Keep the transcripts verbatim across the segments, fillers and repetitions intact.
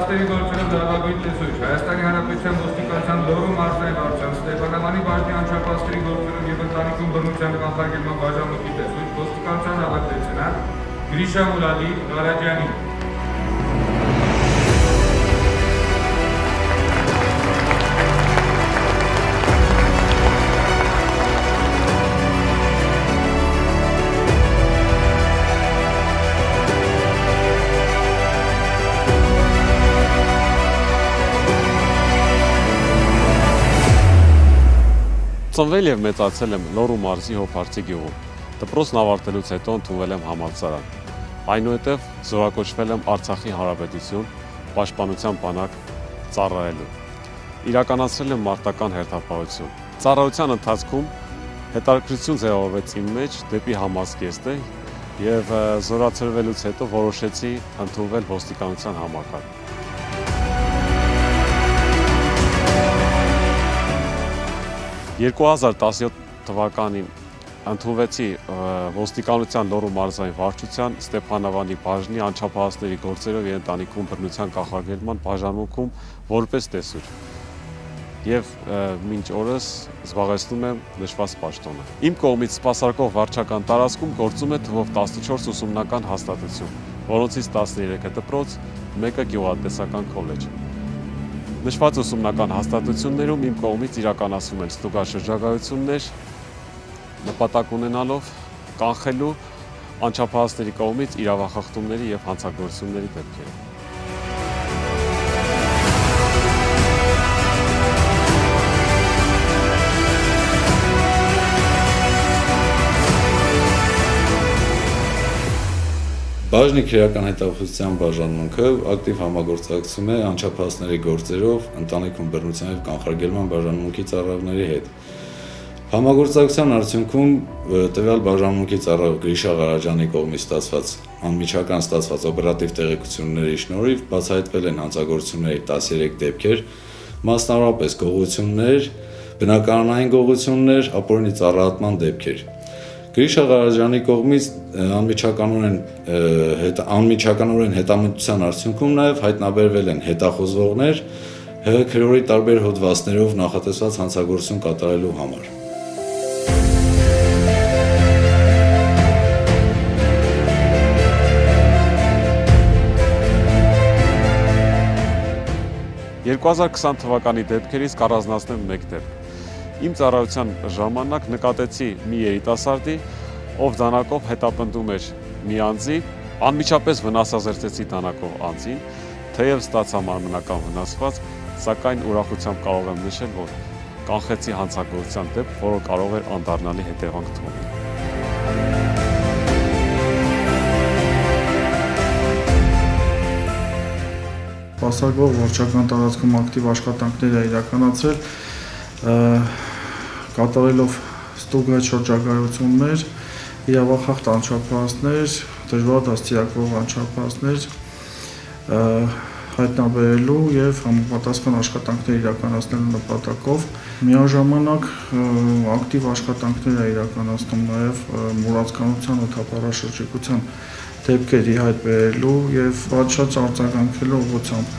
անչափահասների գործերով լավագույն տեսույթ Հայաստանի Հանրապետության ոստիկանության Լոռու մարզային վարչության Ստեփանավանի բաժնի անչափահասների գործերով եւ ընտանիքում բռնության կանխարգելման բաժանմունքի տեսույթ ոստիկանության հավաքտեցնան Գրիշա Մուրադի Ղարաջյանի Ծնվել եւ մեծացել եմ Լոռու մարզի Հոփարցի գյուղում։ Դպրոցն ավարտելուց հետո ընդունվել եմ համալսարան։ Այնուհետև զորակոչվել եմ Արցախի Հանրապետություն պաշտպանության բանակ ծառայելու։ Իրականացրել եմ մարտական հերթապահություն։ Ծառայության ընթացքում հետաքրքրություն ձևավորվեց իմ մեջ դեպի համազգեստը եւ զորացրվելուց հետո որոշեցի ընդունվել ոստիկանության համակարգ։ երկու հազար տասնյոթ թվականին ընդունվեցի ոստիկանության Լոռու մարզային վարչության Ստեփանավանի բաժնի անչափահասների գործերով եւ ընտանիքում բռնության կանխարգելման բաժանմունքում որպես տեսուր եւ մինչ օրս զբաղեցնում եմ նշված պաշտոնը։ Իմ կողմից սպասարկող վարչական տարածքում գործում է թվով տասնչորս ուսումնական հաստատություն, որոնցից տասներեքը դպրոց, մեկը գյուղատնտեսական քոլեջ։ Նշված ուսումնական հաստատություններում իմ կողմից իրականացվում են ստուգած շրջագայություններ, նպատակ ունենալով կանխելու անչափահասների կողմից իրավախախտումների եւ հանցագործությունների դեպքերը։ Բաժնի քրեական հետախուզության բաժանմունքը ակտիվ համագործակցում է անչափահասների գործերով ընտանիքում բռնության եւ կանխարգելման բաժանմունքի ծառայողների հետ։ Համագործակցության արդյունքում տվյալ բաժանմունքի ծառայող Գրիշա Ղարաջյանի կողմից ստացված անմիջական ստացված օպերատիվ տեղեկությունների շնորհիվ բացահայտվել են հանցագործությունների տասներեք դեպքեր, մասնավորապես գողություններ, բնակարանային գողություններ, ապօրինի ծառայատման դեպքեր։ Գրիշա Ղարաջյանի կողմից անմիջականորեն անմիջականորեն հետամտության արդյունքում նաև հայտնաբերվել են հետախոզվողներ ՀՀ քրորի տարբեր հոդվածներով նախատեսված հանցագործություն կատարելու համար։ երկու հազար քսան թվականի դեպքերից կառանձնացնեմ մեկ դեպք։ Իմ ծառայության ժամանակ նկատեցի մի երիտասարդի, ով դանակով հետապնդում էր մի անձի, անմիջապես վնասազերծեցի դանակով անձին, թեև ստացա մարմնական վնասված, սակայն ուրախությամբ կարող եմ նշել, որ կանխեցի հանցագործության դեպք, որը կարող էր անդառնալի հետևանք թողնել։ Սպասարկող վարչական տարածքում ակտիվ աշխատանքներ է իրականացրել, կատարելով ստուգած շրջագայություններ, իրավախախտ անչափահասներ, դժվար դաստիարակվող անչափահասներ հայտնաբերելու եւ համապատասխան աշխատանքներ իրականացնելու նպատակով միաժամանակ ակտիվ աշխատանքներ է իրականացնում նաեւ մուրացկանության ու թափառաշրջիկության դեպքերի հայտ բերելու եւ պատշաճ արձագանքելու ուղղությամբ։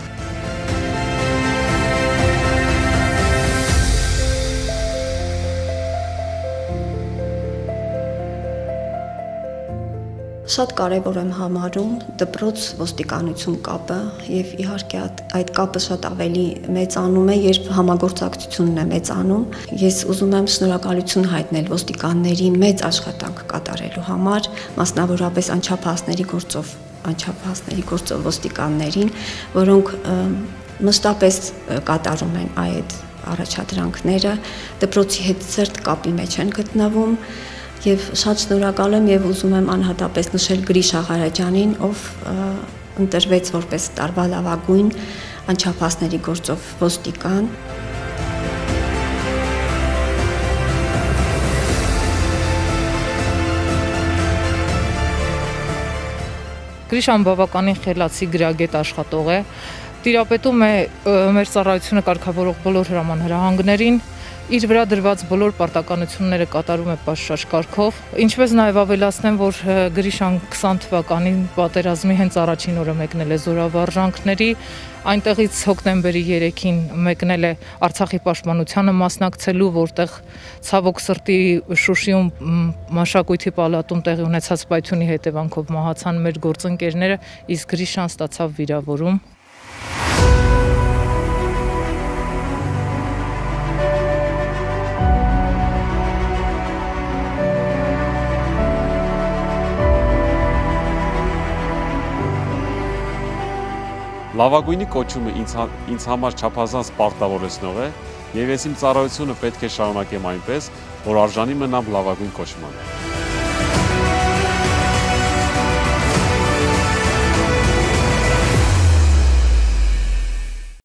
Շատ կարևոր եմ համարում դպրոց ոստիկանություն կապը եւ իհարկե այդ կապը շատ ավելի մեծանում է, երբ համագործակցությունն է մեծանում։ Ես ուզում եմ շնորհակալություն հայտնել ոստիկանների մեծ աշխատանք կատարելու համար, մասնավորապես անչափահասների գործով, անչափահասների գործով ոստիկաններին, որոնք մշտապես կատարում են այդ առաջադրանքները, դպրոցի հետ ծերտ կապի մեջ են գտնվում։ Եվ շատ շնորհակալ եմ եւ ուզում եմ անհատապես նշել Գրիշա Ղարաջյանին, ով ընտրվեց որպես տարվա լավագույն անչափահասների գործով ոստիկան։ Գրիշան բավականին խելացի գրագետ աշխատող է, տիրապետում է մեր ծառայությունը կարգավորող բոլոր հրամանհրահանգներին, իր վրա դրված բոլոր պարտականությունները կատարում է պատշաճ կարգով։ Ինչպես նաև ավելացնեմ, որ Գրիշան քսան թվականին պատերազմի հենց առաջին օրը մեկնել է զորավարժանքների, այնտեղից հոկտեմբերի երեքին մեկնել է Արցախի պաշտպանությանը մասնակցելու, որտեղ ցավոք սրտի Շուշիում մշակույթի պալատում տեղի ունեցած պայթյունի հետևանքով մահացան մեր գործընկերները, իսկ Գրիշան ստացավ վիրավորում։ Լավագույնի կոչումը ինձ, ինձ համար չափազանց պարտավորեցնող է, եւ ես իմ ծառայությունը պետք է շարունակեմ այնպես, որ արժանի մնամ լավագույն կոչման։